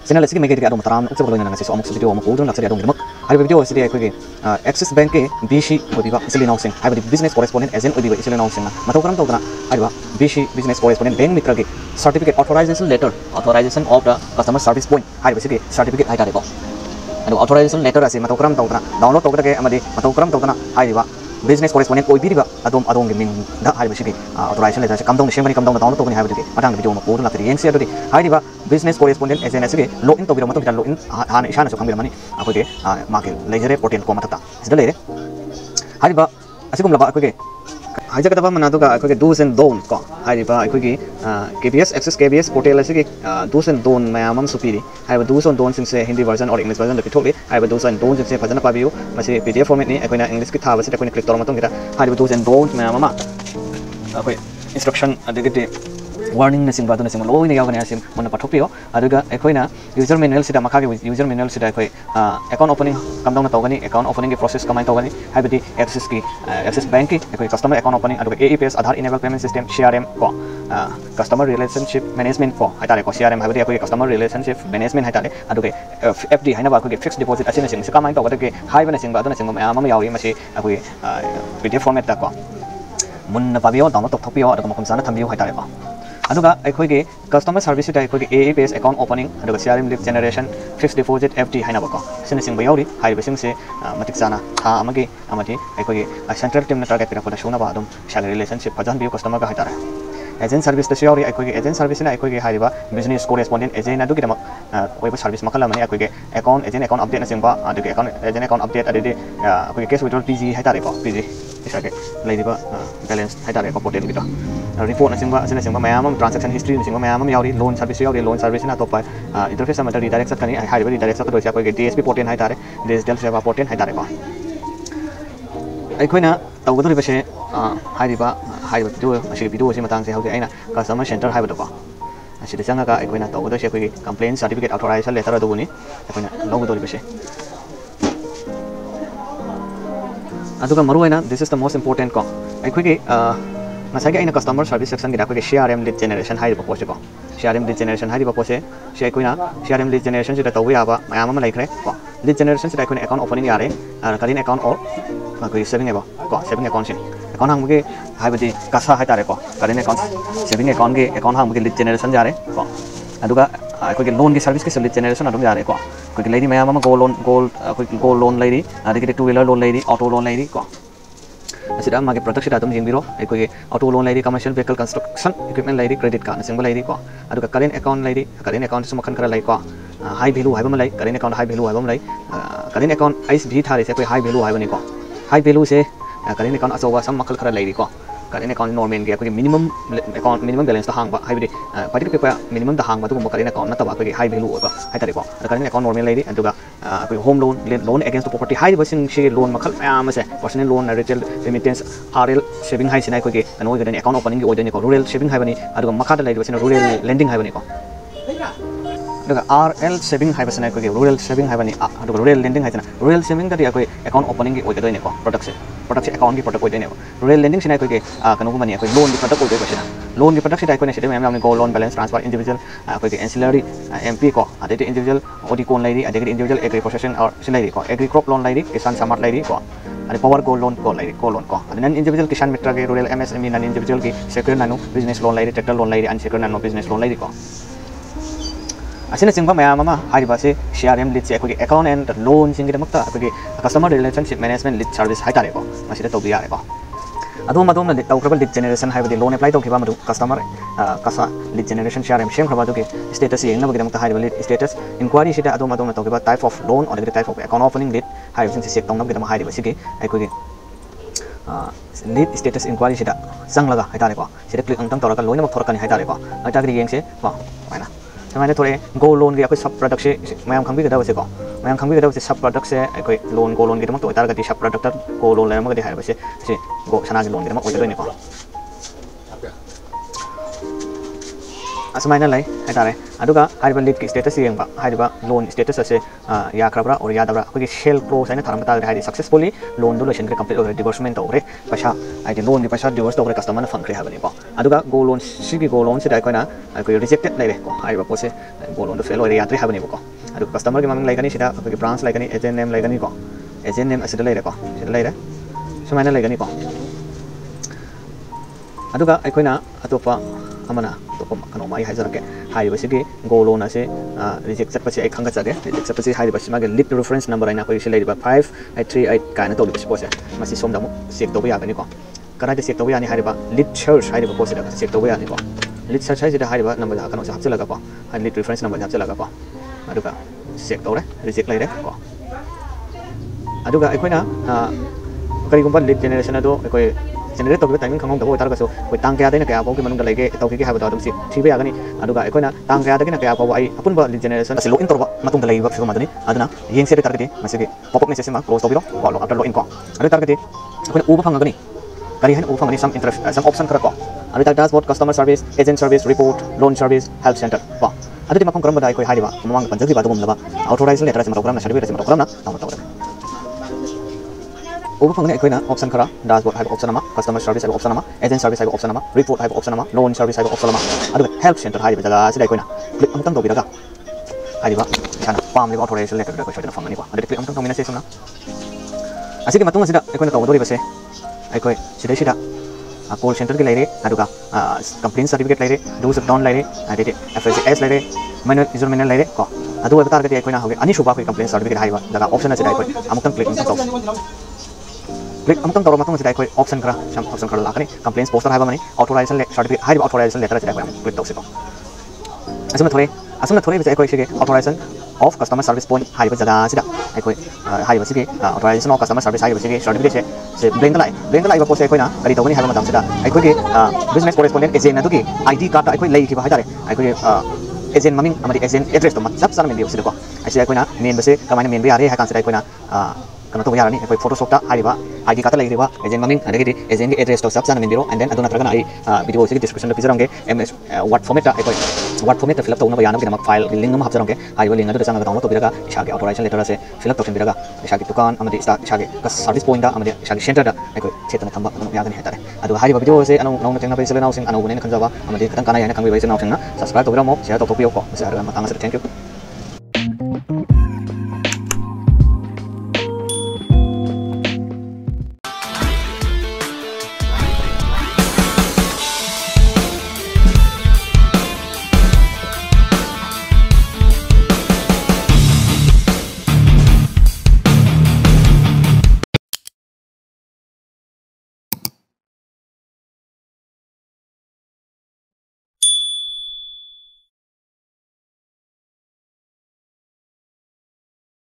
channel asigi mege dik adom taram ukse boloi nanga se amuk video amuk udun laksari adom mak hari video asidi aikoge Axis Bank ke BC odiba isili nausing hari business correspondent agent odiba isili nausing matau karam tawdana ariba BC business correspondent bank mitra ge certificate authorization letter authorization of the customer service point hari basigi certificate hai tare ko ado authorization letter ase matau karam tawdana download tawdana ge amadi matau karam tawdana ariba business correspondent oi biriba adom ge min da hari basigi authorization letter se kamdong shemani kamdong download tawni hari basigi matang video amuk udun laksari yengsi adodi hariba business correspondent agent asige login tawbira matau login hana ishana so kambira mani akoge market ledger portal ko matata sida lere hariba asigum laba akoge hajakataba manaduga akoge do's and don'ts ko hariba akoge KBS Access KBS portal asige do's and don'ts mayamam supiri hariba do's and don'ts se Hindi version or English version pitoli hariba do's and don'ts se phajana pabiu mase PDF format ni akoina English ki thaba se akoina click tor matong kita hariba do's and don'ts mayamama akoi instruction adigite warning na singba dona singma loina yawani asim mona pathopio aduga ekoina user manual sida makha ge user manual sida ekoi account opening kamdong na tawgani account opening ge process kamai tawgani habidi access bank ki ekoi customer account opening aduga AEPS Aadhaar enable payment system CRM ko customer relationship management ko haitare ko CRM habidi ekoi customer relationship management haitare aduga FD haina ba ko ge fixed deposit asina sing kamai tawgada ge haibana singba dona singma mayam yawi masi ekoi PDF format ta ko munna pabio download thopio aduga makum sana thambio haitare ko aduga aikoge customer service da aikoge AEPS account opening aduga CRM lead generation fixed deposit FD haina bako sina sing bayauri haiba sing se matik sana tha amage amati aikoge central team na target pira ko da shona ba adum salary relationship pajan bio customer ga haitara agent service da siori aikoge agent service na aikoge haiba business correspondent agent adu gidama web service makala mani aikoge agent account update na singba aduga agent account update adide aikoge cash withdrawal PG haitare ko PG isage laidiba balance haitare ko portal gida report na singba asina singba mayamam transaction history na singba mayamam yauri loan service yauri loan service na topa interface amata redirect sakani haiba redirect sakado sia aikoge DSP portal haitare digital seva portal haitare ko aikoina tawgadori base haiba video asi video si matang se hauge aina customer center haiba ko asida changa ka aikoina tawgadori se aikoge complaint certificate authorization letter aduguni aikoina logodori base aduga maruaina this is the most important ko aikoge masage aina customer service section gi aikoge CRM lead generation haiba pose ko CRM lead generation haiba pose se aikoina CRM lead generation sida tawi aba mayam ma laikre ko lead generation sida aikoina account opening yare karin account or aikoge saving eba ko saving account sin account hangmuge haibadi kasa haitare ko karin account saving account ge account hangmuge lead generation jare ko aduga aikoge loan gi service ke lead generation adum jare ko aikoge lady mayam ma gold loan lady adike two wheeler loan lady auto loan lady ko asida mage product sida adum jingbiro aikoge auto loan lady commercial vehicle construction equipment lady credit card single lady ko aduga current account sumakhan kara lai ko high value haiba malai current account high value haiba malai current account ICB thare se koi high value haiba ni ko high value se current account asowa sam makhal kara lai ko current account normal ge aikoge minimum balance ta hangba haibidi party ke minimum da hangba tu current account na taba aikoge high value oba haitare ko current account normal lady aduga aikoge home loan against the property high basing she loan makhal ayam se personal loan retail remittance RL saving high sinai aikoge anoi gadani account opening ge odani ko rural saving haibani aduga makhada lady basina rural lending haibani ko aduga RL saving haibasina aikoge rural saving haibani aduga rural lending haisina rural saving da aikoge account opening ge odani ko product account gi product odani ko rural lending sina aikoge kanu mani aikoge loan gi product odai basina loan gi product sida aikoge sida mayam go loan balance transfer individual aikoge ancillary MP ko adite individual odi kon lady adite individual agri processing or sinai ko agri crop loan lady kisan samart lady ko ani power gold loan ko lady ko loan ko nan individual kisan mitra ge rural MSME nan individual ki secure nanu business loan lady tractor loan lady unsecure nanu business loan lady ko asina singba mayam ma haiba se CRM lead se aikoge account and loan sing gi makta aikoge customer relationship management lead service haitare ko masida tobi yare ko adum na tawkrabal lead generation haibadi loan apply tawkhiba madu customer kasa lead generation CRM shem khaba duke status yengna bagidam ta haiba lead status inquiry sida adum na tawkiba type of loan or type of account opening lead haiba sing se tawna bagidam haiba sige aikoge lead status inquiry sida sanglaga haitare ko sida click angtang tawraka loina mak thorakani haitare ko atagri yengse ko maina samane thore go loan ge akoi sub product se mayam khangbi gada base ko mayam khangbi gada base sub product se akoi loan go loan ge mak to tar gadi sub product go loan la mak gadi haiba se go sana ge loan ge mak oi doi ne ko asmaina lai haitare aduga hariba lead ki status yengba hariba loan status ase ya krabra or ya dabra ko shell close aina tharam ta hari successfully loan do lotion complete over disbursement over pasha ai loan ni pasha divorce over customer na fangre habani ko aduga go loan sigi go loan se dai koina ko rejected lai re ko hariba pose go loan do fail over ya tri habani ko aduga customer ki maming lai kani sida ko branch lai kani agent name lai kani ko agent name asida lai re ko sida lai re sumaina lai kani ko aduga ai koina atopa amana topa kano mai hajarake haiba sigi go loan ase reject chat pasi ai khanga chage reject chat pasi haiba sima ge lip reference number aina ko ise leiba 5838 kana to bisi pose masi somda mu check to ya gani ko kana de check to ya ni haiba lip search haiba pose da check to ya ni ko lip search hai da haiba number da kana se hapse laga ko hai lip reference number hapse laga ko aduga check to re reject lai re ko aduga ai koina kari gumba lead generation ado ko generate to timing khangong da tar ga so koi tang kya dena kya ko ki manung da lege to ki haba da dum si thibe ya gani aduga ekoina tang kya da kina kya ko ai apun ba lead generation asi login torba matung da lege ba madani aduna yeng se target masigi pop up message ma close to biro ko lo after login ko adu target ekoina uba phanga gani kari han uba phanga ni some option kara ko adu ta dashboard customer service agent service report loan service help center ba adu ti makong karam ba koi haiba mamang panjagi ba dum laba authorization letter se ma program na certificate se ma program na ta over phang ne koina option khara dashboard hai option ama customer service hai option ama agent service hai option ama report hai option ama loan service hai option ama adu help center hai jaga sidai koina click amtang do biraga hai ba kana pam le authorization letter ko shoda phang ni ko adu click amtang mina se sumna asigi matung asida koina ka odori base ai koi sidai sida call center ke laire aduga complaint certificate laire do's down laire ade FSS laire manual user manual laire ko adu web target ai koina hoge ani shuba ko complaint certificate hai ba jaga option asida koi amtang click amtang click amtang tawra matang sidai koi option kara sam option kara lakani complaints poster haiba mani authorization certificate haiba authorization letter sidai koi click tawse ko asumna thore bisa koi sige authorization of customer service point haiba jaga sida ai koi haiba sige authorization of customer service haiba sige certificate se blend lai ba pose koi na kari tawani haiba matam sida ai koi ge business correspondent agent adu ki ID card ai koi lai ki ba haitare ai koi agent maming amadi agent address to mat sab sana men dio sida ko ai sida koi na main base kamana main be are ha kan sida koi na kana to yarani koi photoshop ta haiba ID kata lagi riba agent maming adagi agent ge address to sab sana mendiro and then aduna tragana ai video se description da pijarange ms word format ta ai koi word format ta fill up to na bayana ke namak file link ma hapjarange ai wali ngadu sanga download to biraga ishage authorization letter se fill up to biraga ishage dukan amadi sta ishage ka service point da amadi ishage center da ai koi chetana thamba anu yagani hetare adu haiba video se anu nauna tengna bai sele nausing anu bunen khanjawa amadi katang kana yana kangbi bai se nausing na subscribe to biramo share to topiyo ko se ara matanga se thank you